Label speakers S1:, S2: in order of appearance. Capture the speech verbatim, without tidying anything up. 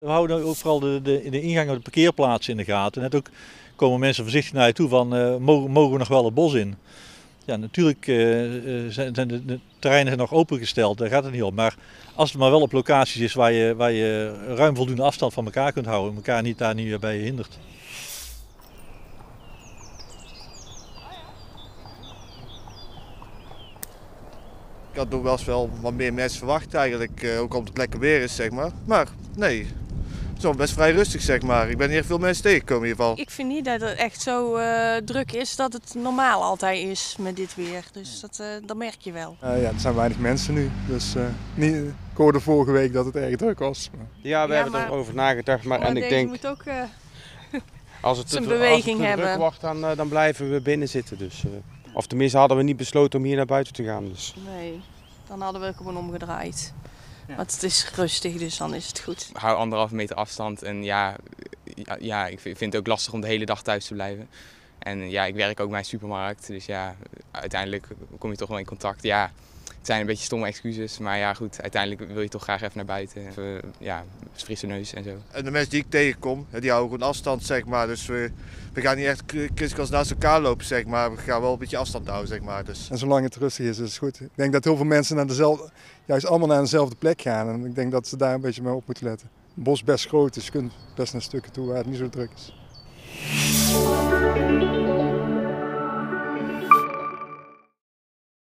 S1: We houden ook vooral de, de, de ingang op de parkeerplaatsen in de gaten. Net ook komen mensen voorzichtig naar je toe van uh, mogen, mogen we nog wel het bos in? Ja, natuurlijk uh, zijn, zijn de, de terreinen zijn nog opengesteld, daar gaat het niet om. Maar als het maar wel op locaties is waar je, waar je ruim voldoende afstand van elkaar kunt houden, elkaar niet daar niet bij hindert.
S2: Ik had nog wel eens wel wat meer mensen verwacht eigenlijk, uh, ook omdat het lekker weer is, zeg maar. Maar nee, het is wel best vrij rustig, zeg maar. Ik ben niet echt veel mensen tegengekomen in ieder geval.
S3: Ik vind niet dat het echt zo uh, druk is dat het normaal altijd is met dit weer. Dus dat, uh, dat merk je wel.
S4: Uh, ja, er zijn weinig mensen nu. Dus uh, niet, ik hoorde vorige week dat het erg druk was.
S5: Ja, we ja, hebben erover nagedacht. Maar,
S3: maar
S5: en ik denk,
S3: moet ook uh,
S5: als het
S3: zijn
S5: te,
S3: beweging
S5: als het te
S3: hebben.
S5: druk wordt, dan, uh, dan blijven we binnen zitten. Dus, uh, of tenminste hadden we niet besloten om hier naar buiten te gaan. Dus.
S3: Nee, dan hadden we gewoon omgedraaid. Ja. Want het is rustig, dus dan is het goed.
S6: Ik hou anderhalve meter afstand en ja, ja, ik vind het ook lastig om de hele dag thuis te blijven. En ja, ik werk ook bij een supermarkt, dus ja, uiteindelijk kom je toch wel in contact. Ja, het zijn een beetje stomme excuses, maar ja goed, uiteindelijk wil je toch graag even naar buiten. Even, ja, frisse neus en zo.
S2: En de mensen die ik tegenkom, die houden gewoon afstand, zeg maar. Dus we, we gaan niet echt kriskras naast elkaar lopen, zeg maar. We gaan wel een beetje afstand houden, zeg maar. Dus.
S4: En zolang het rustig is, is het goed. Ik denk dat heel veel mensen naar dezelfde, juist allemaal naar dezelfde plek gaan. En ik denk dat ze daar een beetje mee op moeten letten. Het bos is best groot, dus je kunt best naar stukken toe waar het niet zo druk is.